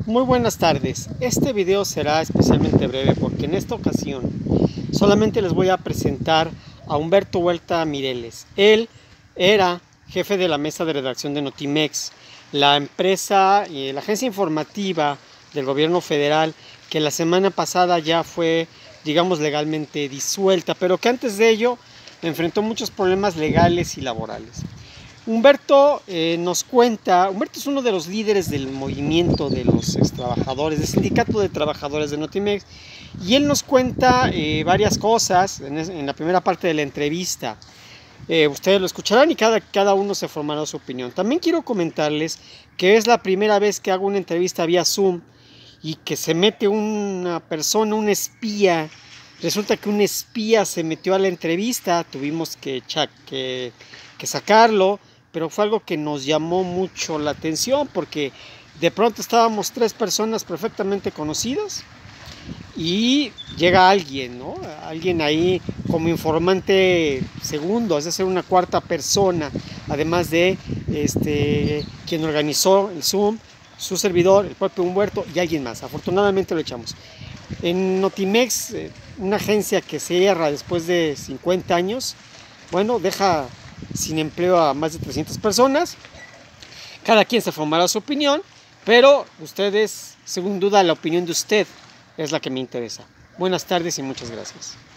Muy buenas tardes. Este video será especialmente breve porque en esta ocasión solamente les voy a presentar a Humberto Huerta Mireles. Él era jefe de la mesa de redacción de Notimex, la empresa y la agencia informativa del gobierno federal que la semana pasada ya fue, digamos, legalmente disuelta, pero que antes de ello enfrentó muchos problemas legales y laborales. Humberto Humberto es uno de los líderes del movimiento de los trabajadores, del sindicato de trabajadores de Notimex, y él nos cuenta varias cosas en la primera parte de la entrevista. Ustedes lo escucharán y cada uno se formará su opinión. También quiero comentarles que es la primera vez que hago una entrevista vía Zoom y que se mete una persona, un espía. Resulta que un espía se metió a la entrevista, tuvimos que sacarlo, pero fue algo que nos llamó mucho la atención porque de pronto estábamos tres personas perfectamente conocidas y llega alguien, ¿no? Alguien ahí como informante segundo, es decir, una cuarta persona, además de quien organizó el Zoom, su servidor, el propio Humberto y alguien más. Afortunadamente lo echamos. En Notimex, una agencia que cierra después de 50 años, bueno, deja sin empleo a más de 300 personas. Cada quien se formará su opinión, pero ustedes, sin duda, la opinión de usted es la que me interesa. Buenas tardes y muchas gracias.